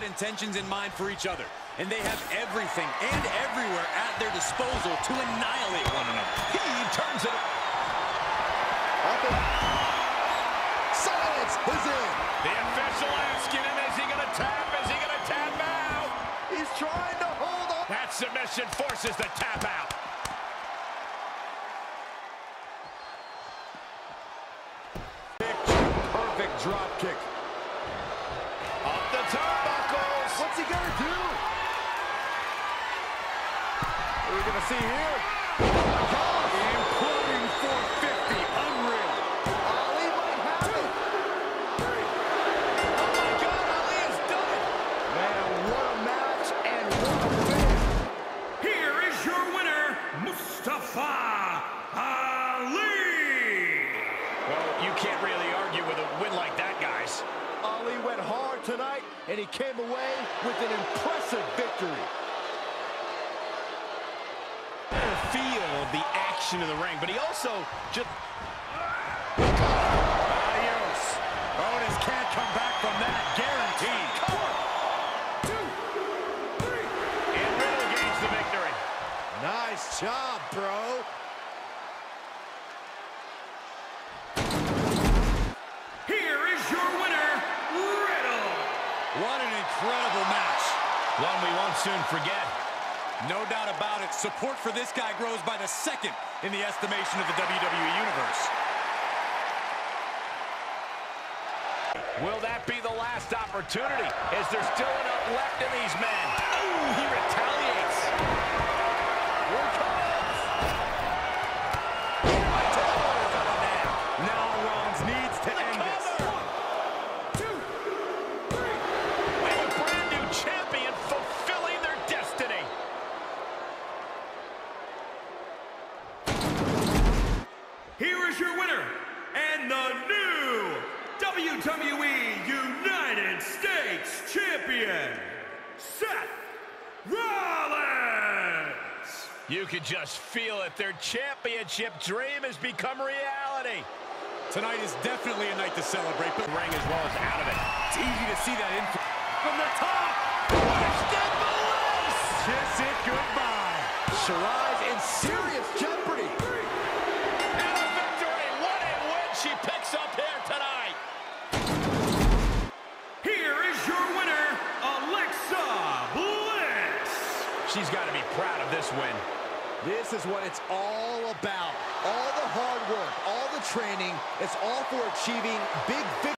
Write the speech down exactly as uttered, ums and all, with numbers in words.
had intentions in mind for each other, and they have everything and everywhere at their disposal to annihilate one another. He turns it up. Silence is in. The official asking him, is he going to tap? Is he going to tap out? He's trying to hold on. That submission forces the tap out. Perfect drop kick. Up the turnbuckles. What's he gonna do? What are we gonna see here? Oh my God! Imploding four fifty. Unreal. Ali might have it. Oh my God, Ali has done it. Man, what a match and what a finish. Here is your winner, Mustafa Ali. Well, you can't really argue with a win like that, guys. Ali went hard tonight, and he came away with an impressive victory. Feel the action in the ring, but he also just... Adios. Otis can't come back from that, guaranteed. One, two, three. And Riddle gains the victory. Nice job, bro. Here is your winner, Riddle. What an incredible match. One we won't soon forget. No doubt about it, support for this guy grows by the second in the estimation of the W W E Universe. Will that be the last opportunity? Is there still enough left in these men? Oh, he retaliates. Here it comes. Now Rollins needs to end this. One, two, three. We have a brand new champion fulfilling their destiny. Here is your winner, and the new W W E United States Champion, Seth Rollins. You can just feel it. Their championship dream has become reality. Tonight is definitely a night to celebrate, but Ring as well as out of it. it's easy to see that in from the top. Kiss it goodbye. Shirai in serious jeopardy. And a victory. What a win she picks up here tonight. Here is your winner, Alexa Bliss. She's got to be proud of this win. This is what it's all about. All the hard work, all the training, it's all for achieving big victories.